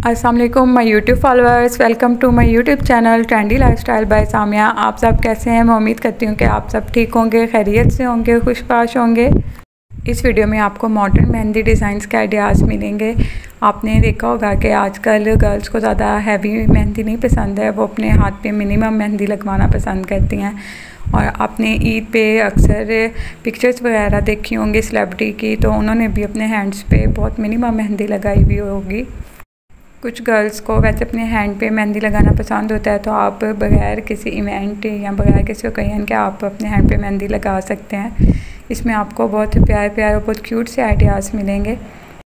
अस्सलाम वालेकुम my YouTube followers, welcome to my YouTube channel trendy lifestyle by Samia. आप सब कैसे हैं? मैं उम्मीद करती हूँ कि आप सब ठीक होंगे, खैरियत से होंगे, खुशबाश होंगे। इस वीडियो में आपको मॉडर्न मेहंदी डिज़ाइंस के आइडियाज़ मिलेंगे। आपने देखा होगा कि आजकल गर्ल्स को ज़्यादा हैवी मेहंदी नहीं पसंद है, वो अपने हाथ पे मिनिमम मेहंदी लगवाना पसंद करती हैं। और आपने ईद पे अक्सर पिक्चर्स वगैरह देखी होंगी सेलिब्रिटी की, तो उन्होंने भी अपने हैंड्स पे बहुत मिनिमम मेहंदी लगाई हुई होगी। कुछ गर्ल्स को वैसे अपने हैंड पे मेहंदी लगाना पसंद होता है, तो आप बगैर किसी इवेंट या बगैर किसी ओकेजन के आप अपने हैंड पे मेहंदी लगा सकते हैं। इसमें आपको बहुत प्यारे प्यारे और बहुत क्यूट से आइडियाज़ मिलेंगे।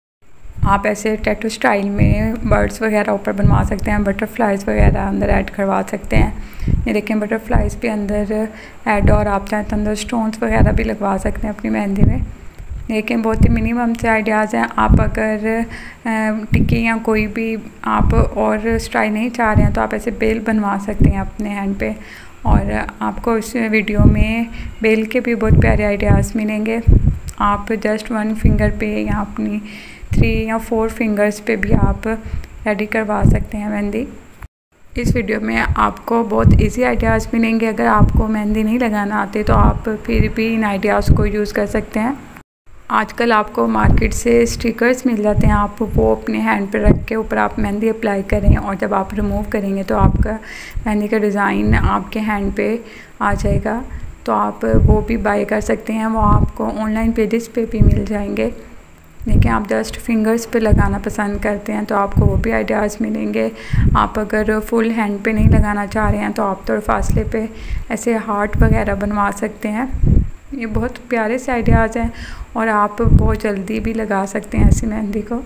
आप ऐसे टैटू स्टाइल में बर्ड्स वगैरह ऊपर बनवा सकते हैं, बटरफ्लाइज वगैरह अंदर ऐड करवा सकते हैं। ये देखें, बटरफ्लाइज भी अंदर ऐड, और आप चाहें तो अंदर स्टोन्स वगैरह भी लगवा सकते हैं अपनी मेहंदी में। लेकिन बहुत ही मिनिमम से आइडियाज़ हैं। आप अगर टिक्की या कोई भी आप और स्टाइल नहीं चाह रहे हैं, तो आप ऐसे बेल बनवा सकते हैं अपने हैंड पे। और आपको इस वीडियो में बेल के भी बहुत प्यारे आइडियाज़ मिलेंगे। आप जस्ट 1 फिंगर पे या अपनी 3 या 4 फिंगर्स पे भी आप रेडी करवा सकते हैं मेहंदी। इस वीडियो में आपको बहुत इजी आइडियाज़ मिलेंगे। अगर आपको मेहंदी नहीं लगाना आती, तो आप फिर भी इन आइडियाज़ को यूज़ कर सकते हैं। आजकल आपको मार्केट से स्टिकर्स मिल जाते हैं, आप वो अपने हैंड पे रख के ऊपर आप मेहंदी अप्लाई करें, और जब आप रिमूव करेंगे तो आपका मेहंदी का डिज़ाइन आपके हैंड पे आ जाएगा। तो आप वो भी बाय कर सकते हैं, वो आपको ऑनलाइन पेजेस पे भी मिल जाएंगे। लेकिन आप जस्ट फिंगर्स पे लगाना पसंद करते हैं, तो आपको वो भी आइडियाज़ मिलेंगे। आप अगर फुल हैंड पे नहीं लगाना चाह रहे हैं, तो आप थोड़े फासले पे ऐसे हार्ट वगैरह बनवा सकते हैं। ये बहुत प्यारे से आइडियाज़ हैं, और आप बहुत जल्दी भी लगा सकते हैं ऐसी मेहंदी को।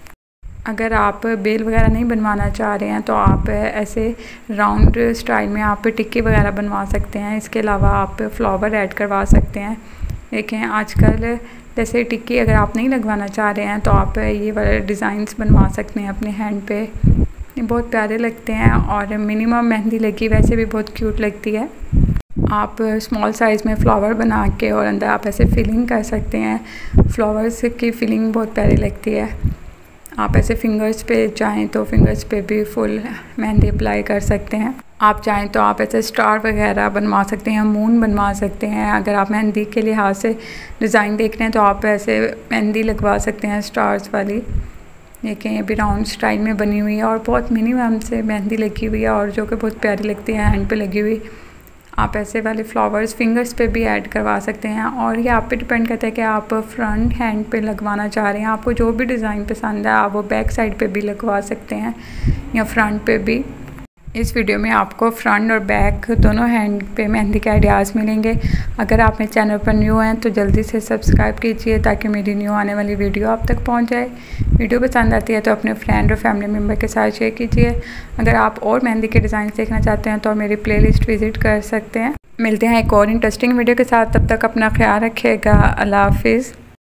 अगर आप बेल वगैरह नहीं बनवाना चाह रहे हैं, तो आप ऐसे राउंड स्टाइल में आप टिक्की वगैरह बनवा सकते हैं। इसके अलावा आप फ्लावर ऐड करवा सकते हैं। देखें, आजकल जैसे टिक्की अगर आप नहीं लगवाना चाह रहे हैं, तो आप ये वाले डिज़ाइंस बनवा सकते हैं अपने हैंड पे। ये बहुत प्यारे लगते हैं, और मिनिमम मेहंदी लगी वैसे भी बहुत क्यूट लगती है। आप स्मॉल साइज़ में फ्लावर बना के और अंदर आप ऐसे फिलिंग कर सकते हैं। फ्लावर्स की फिलिंग बहुत प्यारी लगती है। आप ऐसे फिंगर्स पे चाहें तो फिंगर्स पे भी फुल मेहंदी अप्लाई कर सकते हैं। आप चाहें तो आप ऐसे स्टार वगैरह बनवा सकते हैं, मून बनवा सकते हैं। अगर आप मेहंदी के लिहाज से डिज़ाइन देख रहे हैं, तो आप ऐसे मेहंदी लगवा सकते हैं स्टार्स वाली। देखें, ये भी राउंड स्टाइल में बनी हुई है, और बहुत मिनिमम से मेहंदी लगी हुई है, और जो कि बहुत प्यारी लगती है हैंड पे लगी हुई। आप ऐसे वाले फ्लावर्स फिंगर्स पे भी ऐड करवा सकते हैं, और ये आप पे डिपेंड करता है कि आप फ्रंट हैंड पे लगवाना चाह रहे हैं। आपको जो भी डिज़ाइन पसंद है, आप वो बैक साइड पे भी लगवा सकते हैं या फ्रंट पे भी। इस वीडियो में आपको फ्रंट और बैक दोनों हैंड पे मेहंदी के आइडियाज़ मिलेंगे। अगर आप मेरे चैनल पर न्यू हैं, तो जल्दी से सब्सक्राइब कीजिए, ताकि मेरी न्यू आने वाली वीडियो आप तक पहुंच जाए। वीडियो पसंद आती है तो अपने फ्रेंड और फैमिली मेम्बर के साथ शेयर कीजिए। अगर आप और मेहंदी के डिज़ाइन देखना चाहते हैं, तो मेरी प्लेलिस्ट विज़िट कर सकते हैं। मिलते हैं एक और इंटरेस्टिंग वीडियो के साथ। तब तक अपना ख्याल रखिएगा। अल्लाह हाफिज़।